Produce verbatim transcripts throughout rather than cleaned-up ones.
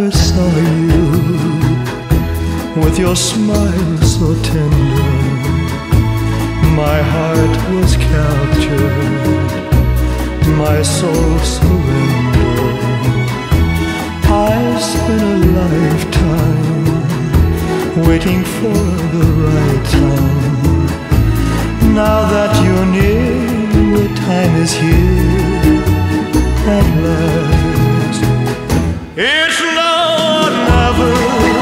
I saw you with your smile so tender, my heart was captured, my soul surrendered. I've spent a lifetime waiting for the right time. Now that you're near, the time is here at last. It's now or never.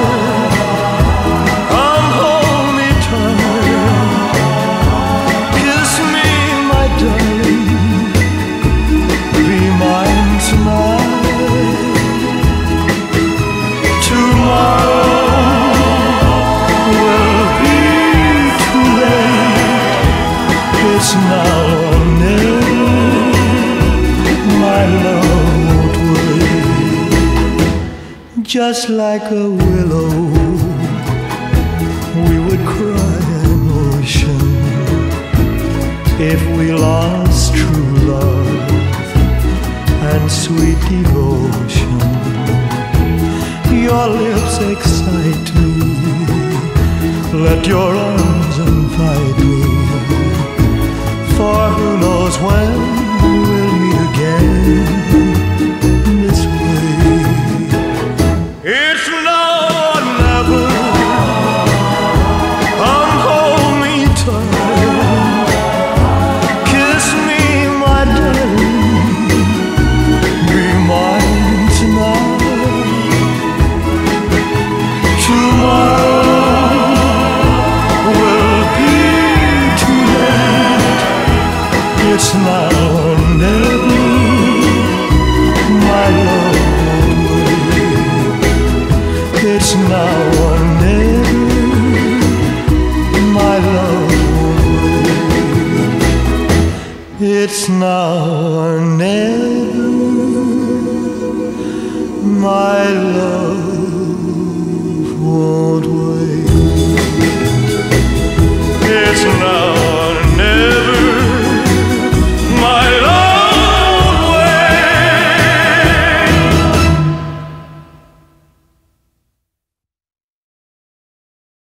Come hold me tight, kiss me, my darling, be mine tonight. Tomorrow will be too late. It's now or never. My love won't wait. Just like a willow, we would cry an ocean if we lost true love and sweet devotion. Your lips excite me, let your arms invite me, for who knows when we'll meet again this way. It's now or never. Come hold me tight, kiss me, my darling, be mine tonight. Tomorrow will be too late. It's now or never. My love won't wait. It's now or never. My love won't wait. It's now or never.